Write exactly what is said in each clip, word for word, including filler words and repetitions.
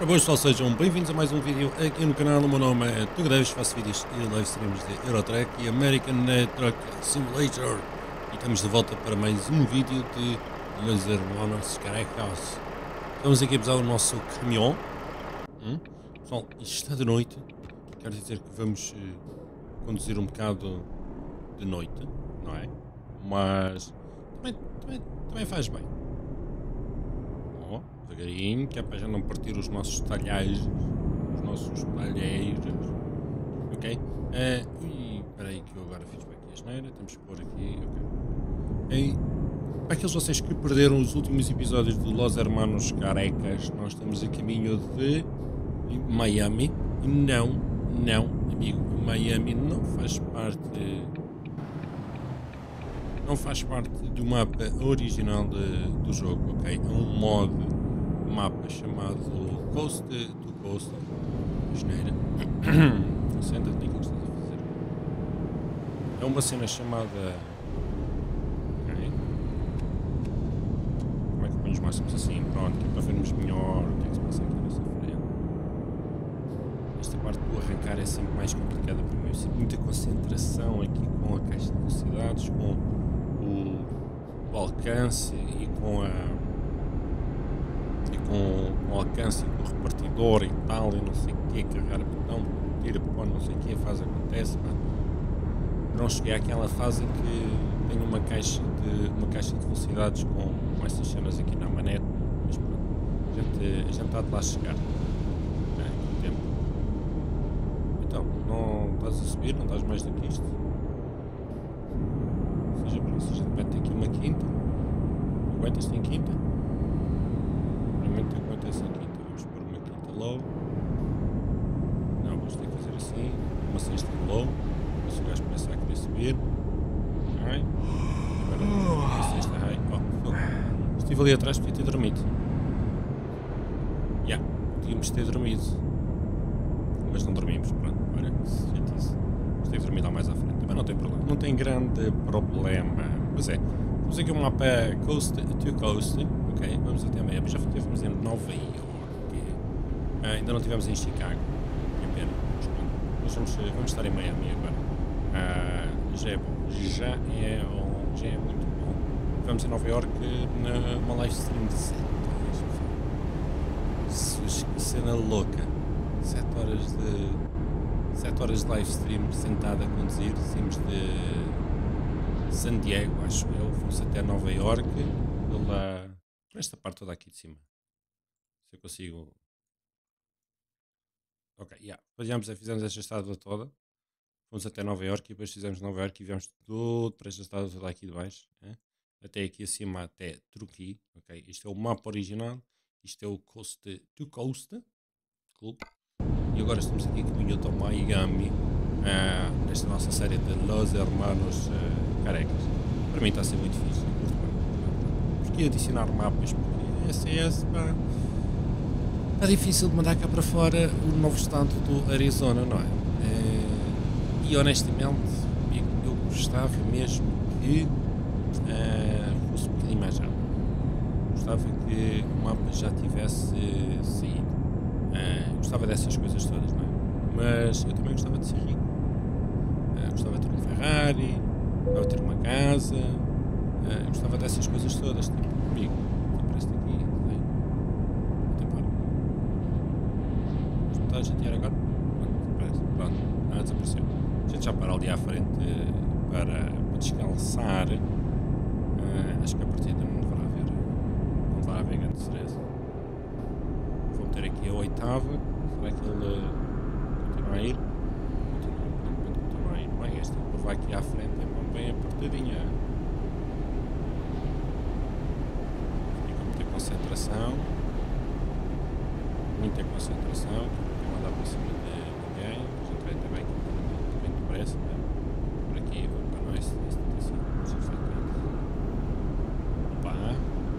Ora, boas pessoal, sejam bem-vindos a mais um vídeo aqui no canal. O meu nome é Tuga Davis, faço vídeos e live streams de Eurotrack e American Truck Simulator. E estamos de volta para mais um vídeo de Los Hermanos Carecas. Estamos aqui a pesar o nosso caminhão. Hum? Pessoal, isto está de noite, quer dizer que vamos uh, conduzir um bocado de noite, não é? Mas também, também, também faz bem. Devagarinho, que é para já não partir os nossos talheiros, os nossos talheiros, ok? Uh, e espera aí que eu agora fiz bem aqui a asneira, temos que pôr aqui, ok? E, para aqueles vocês que perderam os últimos episódios de Los Hermanos Carecas, nós estamos a caminho de Miami, e não, não, amigo, Miami não faz parte, não faz parte do mapa original de, do jogo, ok? É um mod mapa chamado Coast to Coast. Geneira. Senta-te naquilo que estás a fazer. É uma cena chamada. Ok. Como é que põe os máximos assim? Pronto, que é para vermos melhor o que é que se passa aqui nessa frente. Esta parte do arrancar é sempre mais complicada para mim. Eu sinto muita concentração aqui com a caixa de velocidades, com o, o alcance e com a. Com, com alcance, com o repartidor e tal, e não sei o que, carregar o botão, tira para não sei o que, faz, acontece, mano. Não cheguei àquela fase em que tenho uma caixa de, uma caixa de velocidades com, com essas cenas aqui na manete, mas pronto, a gente, a gente está de lá chegar, é, com o tempo. Então, não estás a subir, não estás mais do que isto, seja por isso, a gente mete aqui uma quinta, aguentas-te em quinta. Acontece aqui, então vamos pôr uma quinta low. Não, vamos ter que fazer assim, uma sexta low, se o gajo começar a querer subir. High. Agora uma sexta high. Oh, oh. Estive ali atrás, podia ter dormido. Já, yeah, podíamos ter dormido. Mas não dormimos, pronto, olha, gente isso. Vamos ter que dormir lá mais à frente, mas não tem problema. Não tem grande problema. Pois é, temos aqui um mapa Coast to Coast. Ok, vamos até Miami, já estivemos em Nova York, ah, ainda não estivemos em Chicago, que pena, mas vamos, vamos estar em Miami agora, ah, já é bom, já é, já é muito bom. Vamos em Nova York numa live stream de sete horas, que cena louca, sete horas de, sete horas de live stream sentada a conduzir, saímos de San Diego, acho eu, fomos até Nova York, pela... esta parte toda aqui de cima. Se eu consigo. Ok, já. Yeah. Fizemos, fizemos esta estrada toda. Fomos até Nova York e depois fizemos Nova York e viemos todo para esta estrada toda aqui de baixo. Né? Até aqui acima, até Truqui. Ok, isto é o mapa original. Isto é o Coast to Coast Club. E agora estamos aqui a caminho de Miami. Uh, nesta nossa série de Los Hermanos uh, Carecas. Para mim está a ser muito difícil. Porque adicionar mapas, porque S S, pá, está difícil de mandar cá para fora o novo estado do Arizona, não é? é e honestamente, eu, eu gostava mesmo que uh, fosse um bocadinho mais rápido. Gostava que o mapa já tivesse saído. Uh, gostava dessas coisas todas, não é? Mas eu também gostava de ser rico. Uh, gostava de ter um Ferrari, gostava de ter uma casa. Uh, eu gostava dessas coisas todas, tipo, comigo, tipo este aqui, né? Até para. Mas não está a chatear agora? Pronto, parece, pronto, ah, desapareceu. A gente já para ali à frente uh, para, para descansar. Uh, acho que a partida não deverá haver, não deverá haver grande stress. Vou meter aqui a oitava, será que ele uh, continua a ir? Continua, continua a ir. Bem, esta curva aqui à frente é bem apertadinha. Concentração, muita concentração, não andar por cima de ninguém, a gente vai também bem depressa, né? Por aqui, para nós, assim, opa,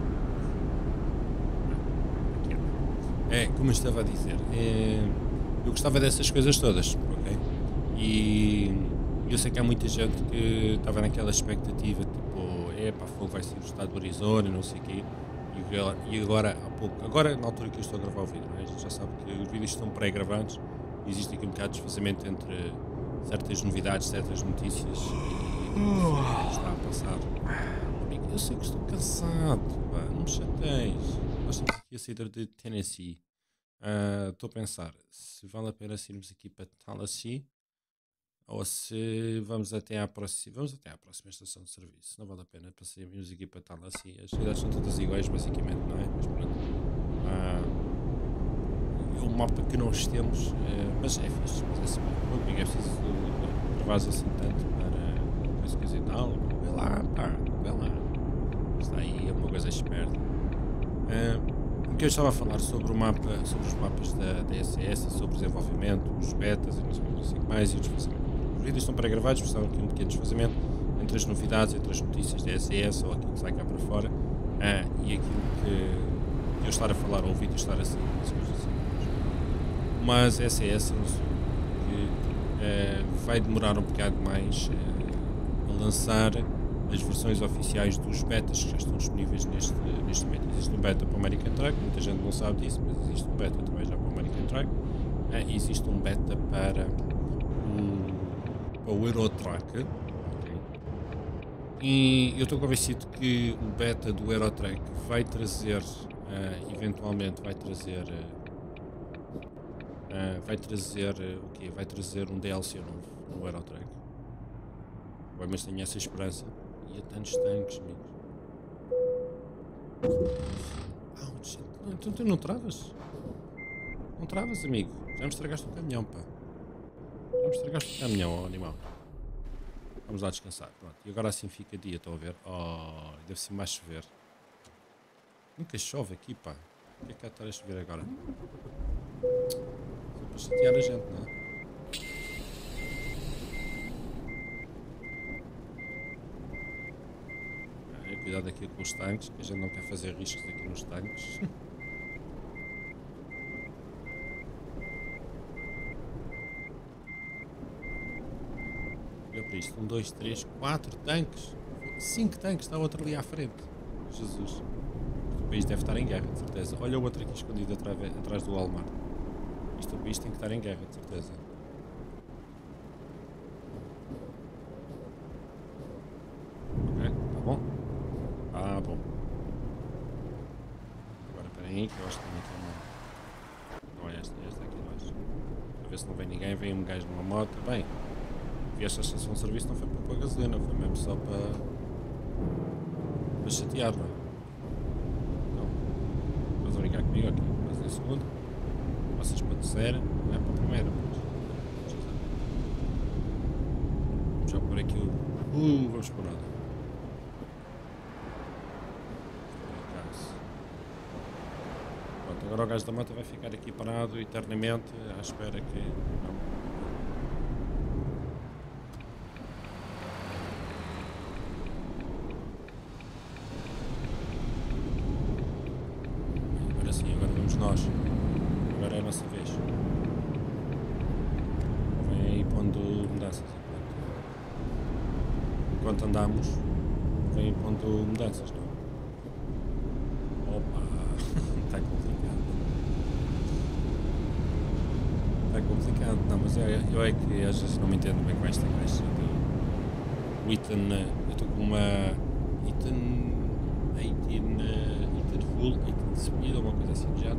aqui, é, como eu estava a dizer, é, eu gostava dessas coisas todas, ok? E eu sei que há muita gente que estava naquela expectativa, tipo, é pá, fogo, vai ser o estado do Arizona, não sei o quê. E agora há pouco. Agora, na altura que eu estou a gravar o vídeo, não é? A gente já sabe que os vídeos estão pré-gravados e existe aqui um bocado de desfazamento entre certas novidades, certas notícias e aquilo que está a passar. Amigo, eu sei que estou cansado, pá, não me chateis. Nós estamos aqui a sair de Tennessee. Ah, Estou a pensar se vale a pena irmos aqui para Tallahassee ou se vamos até à próxima, vamos até à próxima estação de serviço. Não vale a pena para irmos aqui para Tallahassee. As cidades são todas iguais, basicamente, não é? Mas pronto. Ah, é um mapa que nós temos, eh, mas é fixe. Mas é assim, meu amigo, é preciso gravar assim tanto para coisa, coisa e tal. Vê lá, pá, vê lá. Está aí, é uma coisa esperta. Ah, o que eu estava a falar sobre o mapa, sobre os mapas da, da S E S, sobre o desenvolvimento, os betas e não sei assim mais e o desfazamento. Os vídeos estão pré-gravados, precisam aqui um pequeno desfazamento entre as novidades, entre as notícias da S E S ou aquilo que sai cá para fora ah, e aquilo que eu estar a falar ou o vídeo estar assim, as coisas assim. Mas a S E S eu sei que ah, vai demorar um bocado mais ah, a lançar as versões oficiais dos betas que já estão disponíveis neste, neste momento. Existe um beta para o American Truck, muita gente não sabe disso, mas existe um beta também já para o American Truck. Ah, e existe um beta para o, para o Euro Truck. Okay. E eu estou convencido que o beta do Euro Truck vai trazer, ah, eventualmente, vai trazer, ah, vai trazer, o quê? Vai trazer um D L C novo no Euro Truck. Bem, mas tenho essa esperança. E a tantos tanques, amigos. Ouch, não, tu, tu não travas? Não travas, amigo. Já me estragaste o caminhão, pá. Já me estragaste o caminhão, ó, animal. Vamos lá descansar, pronto. E agora assim fica dia, estão a ver? Oh, deve ser mais chover. Nunca chove aqui, pá. O que é que há de estar a chover agora? Só para chatear a gente, não é? Cuidado aqui com os tanques, que a gente não quer fazer riscos aqui nos tanques. Olha para isto, um, dois, três, quatro tanques. Cinco tanques, está outro ali à frente. Jesus. O país deve estar em guerra, de certeza. Olha o outro aqui escondido atrás, atrás do Walmart. Isto, o país tem que estar em guerra, de certeza. Ok, tá bom? Ah, bom. Agora peraí, que eu acho que tem aqui uma. Não é esta, é esta aqui embaixo. Para ver se não vem ninguém, vem um gajo numa moto. Bem, vi esta estação de serviço não foi para pôr gasolina, foi mesmo só para. para chatear, não é? Não. Estás a brincar comigo aqui? Mas em segundo. Vocês para a terceira, não é para a primeira. Mas... Vamos já pôr aqui o. Uh, vamos por nada. Agora o gajo da moto vai ficar aqui parado eternamente à espera que... Não. Agora sim, agora vamos nós. Agora é a nossa vez. Vem aí pondo mudanças enquanto, enquanto andamos. Vem aí pondo mudanças, não? Opa! Está complicado. É complicado, não, mas eu, eu é que às vezes não me entendo bem com esta caixa do Eaton. Eu estou com uma Eaton Eaton Eaton Full, Eaton Speed ou uma coisa assim já.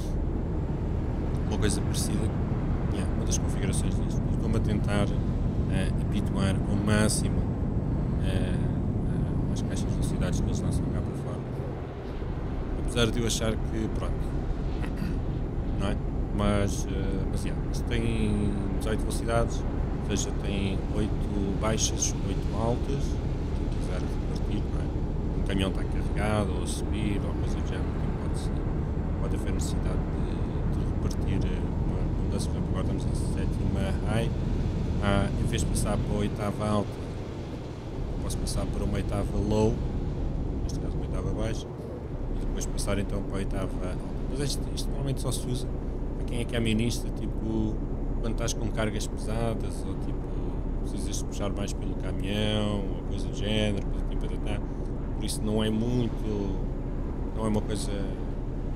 Uma coisa parecida. Yeah, uma das configurações disto. Estou-me a tentar uh, habituar ao máximo uh, uh, às caixas de velocidades que eles lançam cá para fora. Apesar de eu achar que, pronto, não é? Mas, uh, mas yeah, isto tem dezoito velocidades, ou seja, tem oito baixas, oito altas, quem quiser repartir, não é? Um caminhão está carregado, ou a subir, ou coisa do género, pode, pode haver necessidade de, de repartir uma mudança. Por exemplo, agora estamos em sétima high, ah, em vez de passar para a oitava alta, posso passar para uma oitava low, neste caso uma oitava baixa, e depois passar então para a oitava alta. Mas isto, isto normalmente só se usa quem é camionista, tipo, quando estás com cargas pesadas, ou tipo, precisas puxar mais pelo caminhão, ou coisa do género, tipo, por isso não é muito, não é uma coisa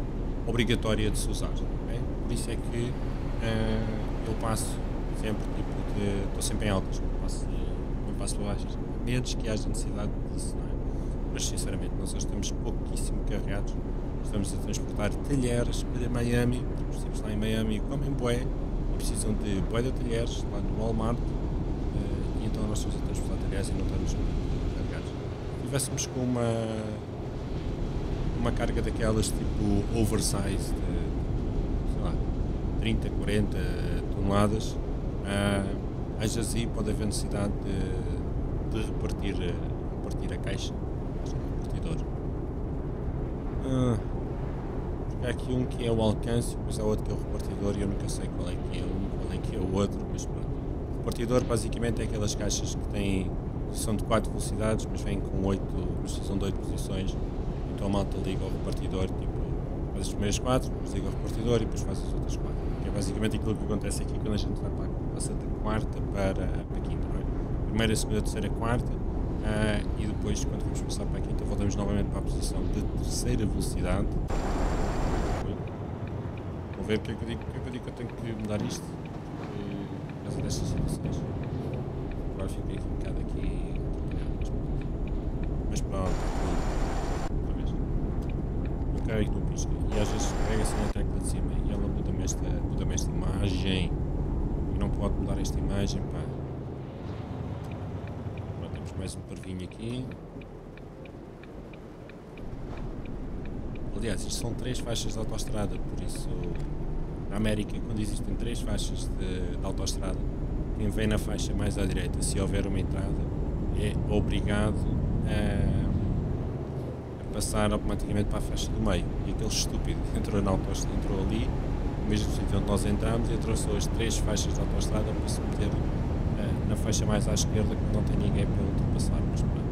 obrigatória de se usar. Ok? Por isso é que uh, eu passo sempre, tipo, de, estou sempre em altas, não passo, não passo por baixas, menos que haja necessidade disso, não é? Mas sinceramente, nós hoje estamos pouquíssimo carregados, estamos a transportar talheres para Miami, porque os tipos lá em Miami comem bué, e precisam de bué de talheres lá no Walmart, uh, e então nós estamos a transportar talheres e não estamos carregados. Se tivéssemos com uma, uma carga daquelas tipo oversize, de, sei lá, trinta, quarenta toneladas, uh, às vezes aí pode haver necessidade de, de repartir, repartir a caixa, o repartidor. Uh, porque há aqui um que é o alcance, depois há outro que é o repartidor, e eu nunca sei qual é que é um, qual é que é o outro, mas pronto. O repartidor basicamente é aquelas caixas que têm, são de quatro velocidades, mas vêm com oito, precisam de oito posições, então a malta liga ao repartidor, tipo, faz as primeiras quatro, depois liga ao repartidor e depois faz as outras quatro. Que é basicamente aquilo que acontece aqui quando a gente vai para, passa da quarta para, para a quinta, não é? Primeira, segunda, terceira, quarta, uh, e depois quando vamos passar para a quinta voltamos novamente para a posição de terceira velocidade. Vou ver o que é que eu digo, o que é que eu digo que eu tenho que mudar isto, porque, por causa destas situações. Agora fiquei aqui um bocado aqui, mas pronto, outra vez. Eu carrego no pisca e às vezes carrega assim a tecla de cima e ela muda-me esta, muda esta imagem e não pode mudar esta imagem, pá. Agora temos mais um parvinho aqui. Aliás, isto são três faixas de autoestrada, por isso na América, quando existem três faixas de, de autoestrada, quem vem na faixa mais à direita, se houver uma entrada, é obrigado a, a passar automaticamente para a faixa do meio. E aquele estúpido entrou na autoestrada, entrou ali, no mesmo sítio onde nós entramos, e atravessou as três faixas de autoestrada para se meter uh, na faixa mais à esquerda, que não tem ninguém para ultrapassar. Mas pronto,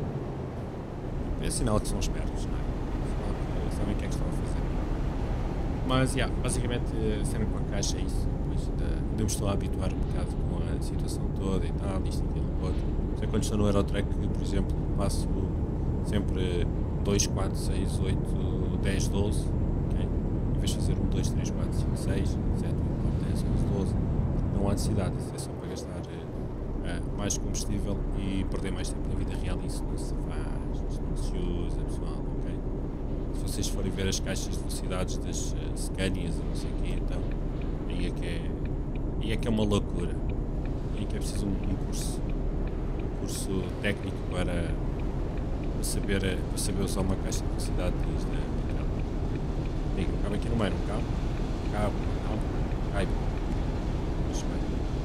é sinal que são espertos, não é? Sabem o que é que estão a fazer. Mas, yeah, basicamente, sendo com a caixa é isso. Depois ainda, ainda me estou a habituar um bocado com a situação toda e tal, isto e aquilo, outro. Sei quando estou no Eurotrack, por exemplo, passo sempre dois, quatro, seis, oito, dez, doze, okay? Em vez de fazer um, dois, três, quatro, cinco, seis, sete, oito, nove, dez, onze, doze, não há necessidade. Isso é só para gastar uh, mais combustível e perder mais tempo na vida real. Isso não se faz, isso não se usa, pessoal. Se vocês forem ver as caixas de velocidades das uh, Scanias ou não sei o que, então aí é que é, aí é que é uma loucura. Aí é que é preciso um, um curso um curso técnico para, para, saber, para saber usar uma caixa de velocidade desde a digo, cabe aqui no meio, não cabe? Cabe, cabe, caiba. Mas bem,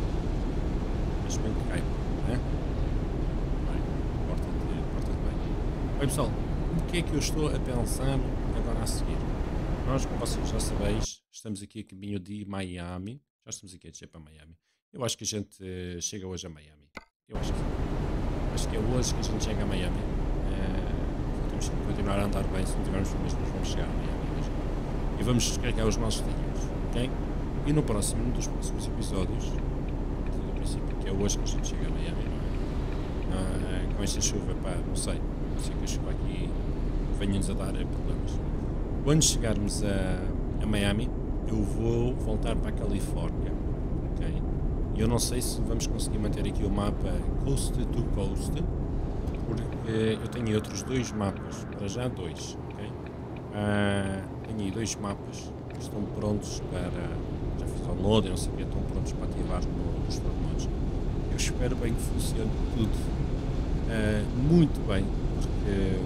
mas bem que caiba, não é? Bem, porta-te, porta-te bem. Bem pessoal, o que é que eu estou a pensar agora a seguir? Nós, como vocês já sabeis, estamos aqui a caminho de Miami. Já estamos aqui a descer para Miami. Eu acho que a gente uh, chega hoje a Miami. Eu acho que sim. Acho que é hoje que a gente chega a Miami. Uh, temos que continuar a andar bem. Se não tivermos problemas, nós vamos chegar a Miami hoje. E vamos descarregar os nossos dinheiros, ok? E no próximo, num dos próximos episódios, do princípio, que é hoje que a gente chega a Miami, não é? Uh, com esta chuva, pá, não sei. Não sei que a chuva aqui venha-nos a dar problemas. Quando chegarmos a, a Miami, eu vou voltar para a Califórnia, ok? E eu não sei se vamos conseguir manter aqui o mapa coast to coast, porque eu tenho outros dois mapas, para já dois, ok? Uh, tenho aí dois mapas que estão prontos para, já fiz download, não sei o que, estão prontos para ativar no, nos formatos. Eu espero bem que funcione tudo uh, muito bem, porque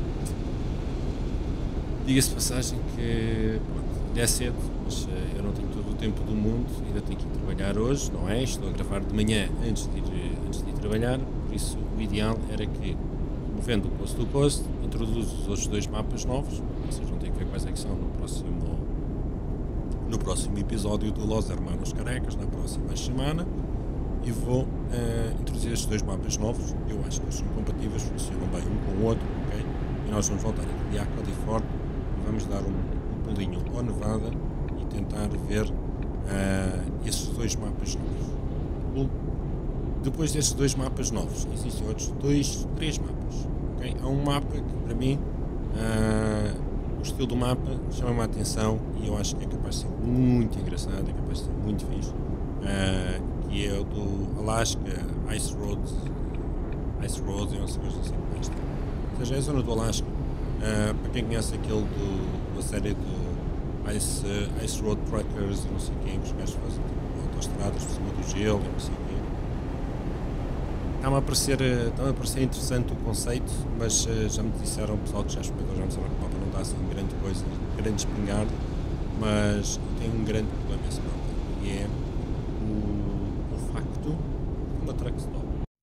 diga-se de passagem que pronto, é cedo, mas uh, eu não tenho todo o tempo do mundo, ainda tenho que ir trabalhar hoje, não é? Estou a gravar de manhã antes de ir, antes de ir trabalhar, por isso o ideal era que, movendo o Coast to Coast, introduzo os outros dois mapas novos, vocês vão ter que ver quais é que são no próximo, no próximo episódio do Los Hermanos Carecas, na próxima semana, e vou uh, introduzir estes dois mapas novos. Eu acho que eles são compatíveis, funcionam bem um com o outro, ok? E nós vamos voltar aqui à Califórnia e vamos dar um, um pulinho ao Nevada e tentar ver uh, esses dois mapas novos. Depois destes dois mapas novos, existem outros dois, três mapas, ok? Há um mapa que para mim uh, o estilo do mapa chama-me a atenção e eu acho que é capaz de ser muito engraçado, é capaz de ser muito fixe. Uh, que é o do Alaska Ice Roads, Ice Roads e não sei coisas assim. Ou seja, é a zona do Alasca. Uh, para quem conhece aquele do, da série do Ice, uh, Ice Road Truckers e não sei quem, os gajos fazem tipo, autoestradas por cima do gelo e não sei o quê. Está-me a parecer, está-me a parecer interessante o conceito, mas uh, já me disseram, o pessoal que já experimentou, já me disseram que o mapa não está assim grande coisa, grande espingarda, mas tem um grande problema esse mapa, e é o, o facto de uma truck stop.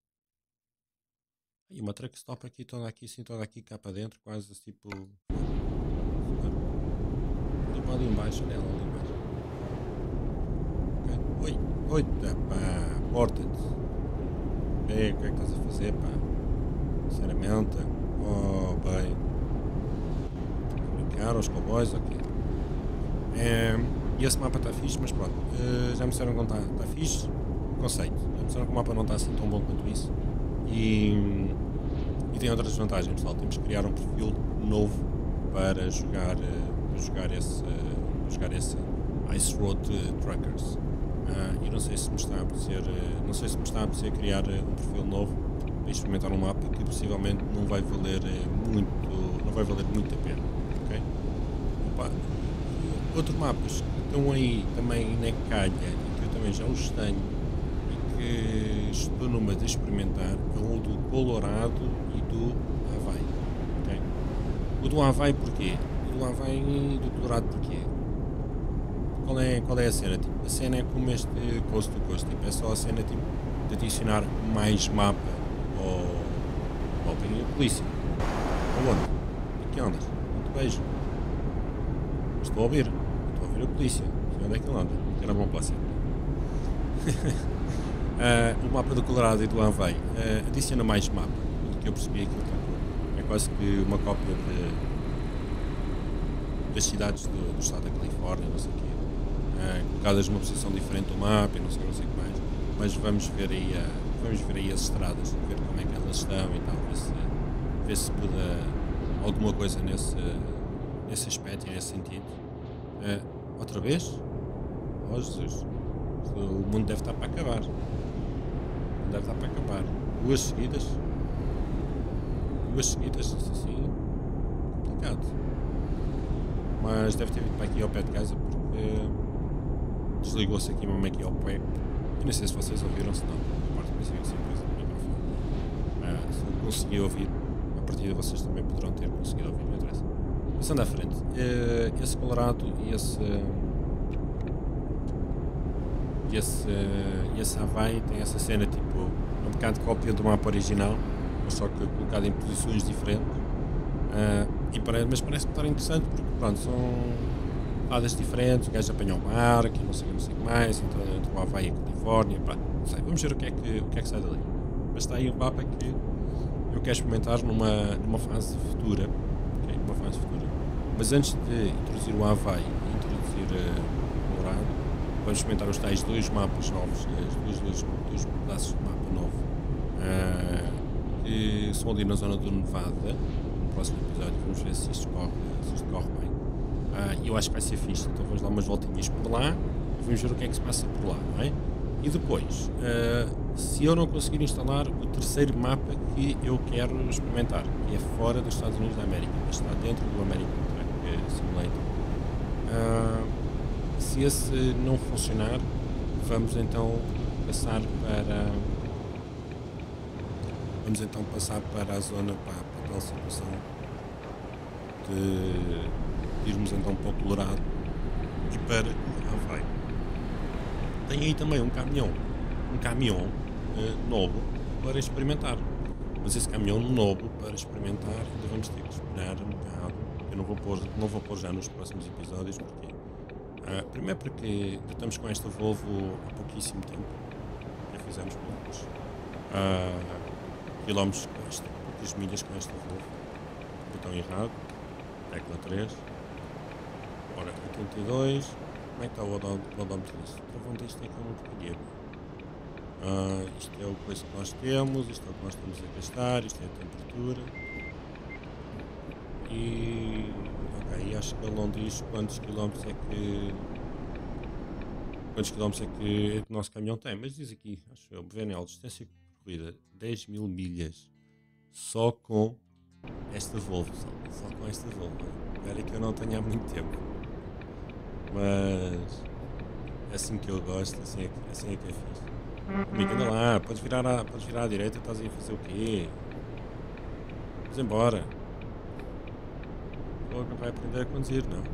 E uma truck stop aqui, toda aqui, assim, toda aqui cá para dentro, quase tipo. Tipo ali embaixo, nela ali embaixo. Okay. Oi, oi, pá, porta-te. Ei, o que é que estás a fazer, pá? Sinceramente, oh, bem. Brincar aos cowboys, ok. É, e esse mapa está fixe, mas pronto, uh, já me disseram que não está tá fixe. Conceito, já me disseram que o mapa não está assim tão bom quanto isso. E, e tem outras vantagens, pessoal. Temos que criar um perfil novo para jogar, uh, para jogar, esse, uh, jogar esse Ice Road Truckers. Uh, e não sei se me está a apetecer, uh, não sei se me está a apetecer criar uh, um perfil novo para experimentar um mapa que possivelmente não vai valer uh, muito, não vai valer muito a pena. Okay? Opa, outros mapas que estão aí também na calha e que eu também já os tenho e que estou numa de experimentar é o do Colorado e do Havaí. Okay? O do Havaí porquê? O do Havaí e do Colorado porquê? Qual é, qual é a cena? Tipo, a cena é como este Coast to Coast, tipo, é só a cena tipo, de adicionar mais mapa ao, ao Penha Polícia. Aonde? Aqui andas? Não te vejo. Estou a ouvir. Estou a ouvir a polícia. Sei onde é que ele anda. Era bom para a cena. uh, o mapa do Colorado e do Havaí uh, adiciona mais mapa do que eu percebi aquilo que é quase que uma cópia de, das cidades do, do estado da Califórnia, não sei o quê. Uh, colocadas numa posição diferente do mapa e não sei, não sei o que mais, mas vamos ver aí, uh, vamos ver aí as estradas, ver como é que elas estão e tal, ver se, ver se muda alguma coisa nesse, nesse aspecto e nesse sentido. Uh, outra vez? Oh Jesus, o mundo deve estar para acabar, o mundo deve estar para acabar, duas seguidas, duas seguidas, isso assim, complicado, mas deve ter vindo para aqui ao pé de casa porque desligou-se aqui mesmo aqui ao pé. Eu não sei se vocês ouviram, se não. A parte que eu sempre coisa do microfone. Ah, se eu consegui ouvir, a partir de vocês também poderão ter conseguido ouvir, não interessa. Passando à frente, uh, esse Colorado e esse. E esse, uh, esse Havaí tem essa cena tipo. Um bocado de cópia do mapa original, mas só que colocado em posições diferentes. Uh, e parece, mas parece que está interessante porque, pronto, são fadas diferentes, o gajo apanha o mar, que não sei, não sei o que mais, entre, entre o Havaí e a Califórnia, pá, não sei, vamos ver o que, é que, o que é que sai dali. Mas está aí um mapa que eu quero experimentar numa, numa fase futura, okay, numa fase futura. Mas antes de introduzir o Havaí e introduzir uh, o Colorado, vamos experimentar os tais dois mapas novos, os dois, dois, dois pedaços de mapa novo, uh, que são ali na zona do Nevada. No próximo episódio vamos ver se isto corre, se isto corre bem. Uh, eu acho que vai ser fixe, então vamos dar umas voltinhas por lá e vamos ver o que é que se passa por lá, não é? E depois, uh, se eu não conseguir instalar o terceiro mapa que eu quero experimentar, que é fora dos Estados Unidos da América, mas está dentro do American Truck Simulator, uh, se esse não funcionar, vamos então passar para vamos então passar para a zona, para, para aquela situação de irmos então para o Colorado e para o Havaí. Tem aí também um caminhão, um caminhão uh, novo para experimentar. Mas esse caminhão novo para experimentar ainda vamos ter que esperar um bocado. Eu não vou pôr, não vou pôr já nos próximos episódios, porque uh, primeiro porque já estamos com esta Volvo há pouquíssimo tempo. Já fizemos poucos uh, quilómetros com esta, poucas milhas com esta Volvo. Botão errado, tecla três. Ora, oitenta e dois, como é que está o odómetro disso? O travão disto é que é muito pequeno. Uh, isto é o preço que nós temos, isto é o que nós estamos a gastar, isto é a temperatura. E... ok, Ok, acho que ele não diz quantos quilómetros é que. Quantos quilómetros é que, é que o nosso caminhão tem, mas diz aqui, acho eu, B V N L, distância percorrida, dez mil milhas, só com esta Volvo, só, só com esta Volvo. Olha que eu não tenho há muito tempo, mas é assim que eu gosto, assim é que, assim é, que é fixe. Amigo, anda lá, podes virar, à, podes virar à direita, estás aí a fazer o quê? Vamos embora. Logo não vai aprender a conduzir, não.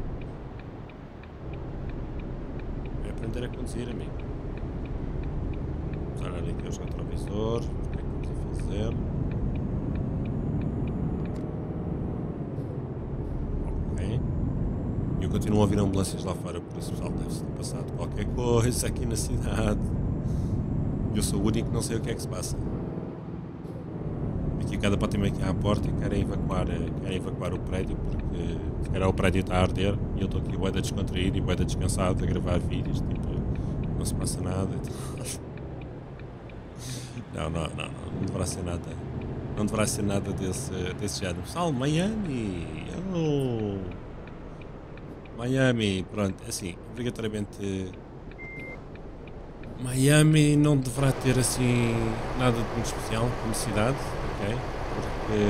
Vai aprender a conduzir, amigo. Vamos olhar aqui os retrovisores, o que é que estamos a fazer. Ok. E eu continuo a ouvir ambulâncias lá fora, por isso, pessoal, deve-se ter passado qualquer coisa aqui na cidade. Eu sou o único que não sei o que é que se passa. Aqui cada patinho aqui à porta e querem evacuar, querem evacuar o prédio porque se calhar o prédio está a arder e eu estou aqui bué da descontraído e bué da descansado a gravar vídeos, tipo, não se passa nada. Não, não, não, não, não deverá ser nada. Não deverá ser nada desse, desse género. Pessoal, Miami! Oh! Miami, pronto, assim, obrigatoriamente Miami não deverá ter assim nada de muito especial como cidade, ok? Porque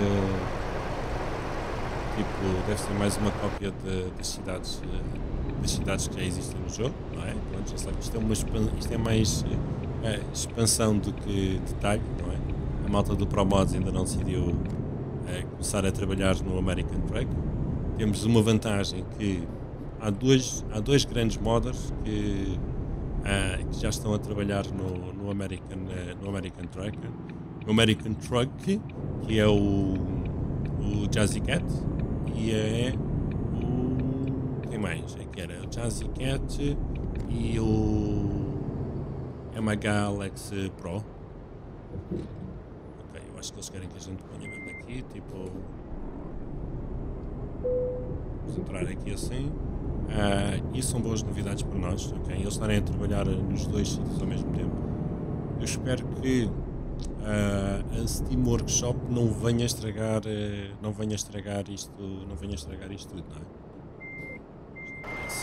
tipo, deve ser mais uma cópia de, das cidades eh, das cidades que já existem no jogo, não é? Pronto, já sabe que isto é, uma expan- isto é mais eh, expansão do que detalhe, não é? A malta do ProMods ainda não decidiu eh, começar a trabalhar no American Truck. Temos uma vantagem que há dois, há dois grandes modders que ah, que já estão a trabalhar no, no, American, uh, no American Truck, no American Truck, que é o, o Jazzy Cat e é o. Quem mais? É que era o Jazzy Cat e o M H Alex Pro. Ok, eu acho que eles querem que a gente ponha mesmo aqui, tipo. Vamos entrar aqui assim. Uh, e são boas novidades para nós, ok? Eles estarem a trabalhar nos dois sítios ao mesmo tempo. Eu espero que uh, a Steam Workshop não venha estragar, uh, não venha estragar isto, não venha estragar isto tudo, não é? Assim.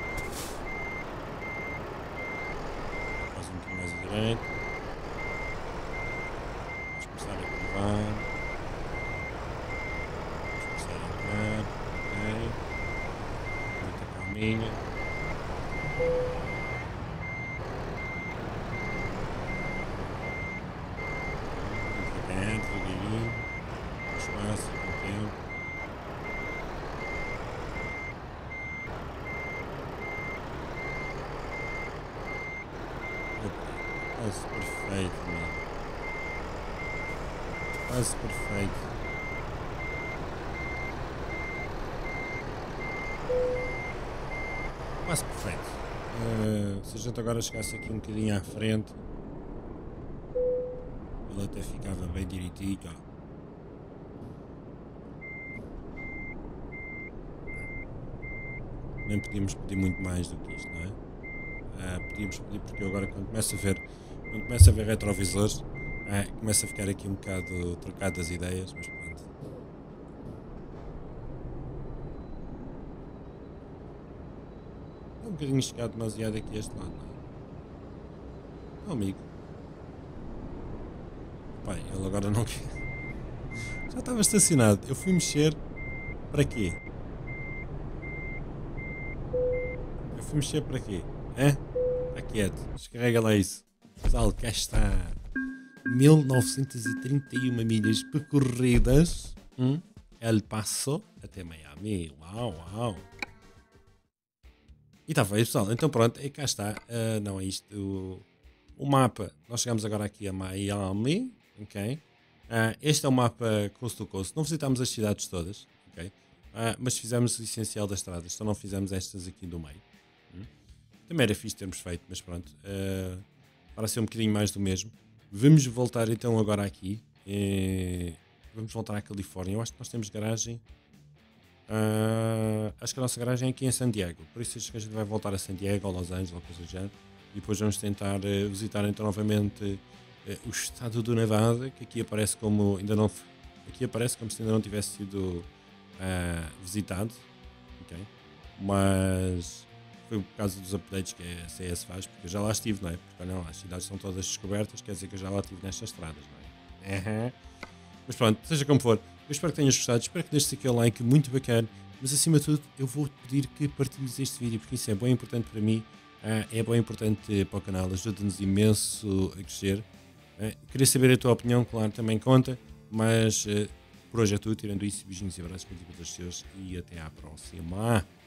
Mais um bocadinho mais à direita. Vamos começar a curvar. Vamos começar a entrar, ok? Minha. Devagar, devagarinho, espaço, com tempo. Quase perfeito, mano. Quase perfeito. Quase perfeito. Uh, se a gente agora chegasse aqui um bocadinho à frente, ele até ficava bem direitinho. Ó. Nem podíamos pedir muito mais do que isto, não é? Uh, podíamos pedir porque eu agora quando começo a ver, quando começo a ver retrovisores, uh, começo a ficar aqui um bocado trocado das ideias, mas pronto. Um bocadinho chegado demasiado aqui a este lado, não é? Oh, amigo. Pai, ele agora não quer. Já estava estacionado. Eu fui mexer. Para quê? Eu fui mexer para quê? Hã? Está quieto. Descarrega lá isso. Pessoal, cá está. mil novecentas e trinta e uma milhas percorridas. Hum? El Paso até Miami. Uau, uau. E está feio, pessoal. Então pronto, e cá está. Uh, não é isto. O, o mapa. Nós chegamos agora aqui a Miami. Ok. Uh, este é o mapa coast to coast. Não visitámos as cidades todas. Ok. Uh, mas fizemos o essencial das estradas. Só não fizemos estas aqui do meio. Hum? Também era fixe termos feito, mas pronto. Uh, para ser um bocadinho mais do mesmo. Vamos voltar então agora aqui. E vamos voltar à Califórnia. Eu acho que nós temos garagem. Uh, acho que a nossa garagem é aqui em San Diego, por isso acho que a gente vai voltar a San Diego ou Los Angeles ou coisa do género e depois vamos tentar uh, visitar então novamente uh, o estado do Nevada, que aqui aparece como ainda não aqui aparece como se ainda não tivesse sido uh, visitado, mas foi por causa dos updates que a C S faz, porque eu já lá estive, não é? Porque olha lá, as cidades são todas descobertas, quer dizer que eu já lá estive nestas estradas, não é? Uhum. Mas pronto, seja como for, eu espero que tenhas gostado, espero que deixes aquele like muito bacana, mas acima de tudo eu vou-te pedir que partilhes este vídeo, porque isso é bem importante para mim, ah, é bem importante para o canal, ajuda-nos imenso a crescer. Ah, queria saber a tua opinião, claro, também conta, mas ah, por hoje é tudo, tirando isso, beijinhos e abraços para ti e para todos os seus, e até à próxima.